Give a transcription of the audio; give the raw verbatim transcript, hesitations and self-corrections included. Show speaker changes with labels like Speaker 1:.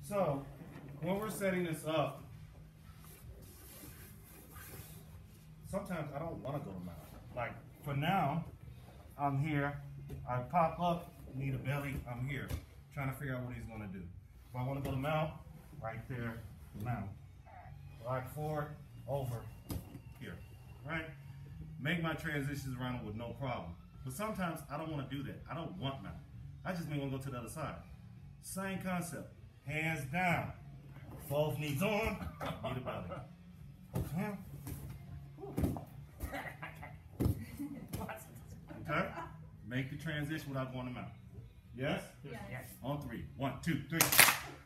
Speaker 1: So, when we're setting this up, sometimes I don't want to go to mount. Like, for now, I'm here. I pop up, need a belly, I'm here. Trying to figure out what he's going to do. If I want to go to mount, right there, mount. Right forward, over, here. Right? Make my transitions around with no problem. But sometimes I don't want to do that. I don't want mount. I just may want to go to the other side. Same concept. Hands down. Both knees on. Need a belly. Okay? Okay? Make the transition without going to mount. Yes?
Speaker 2: Yes.
Speaker 1: On three. One, two, three.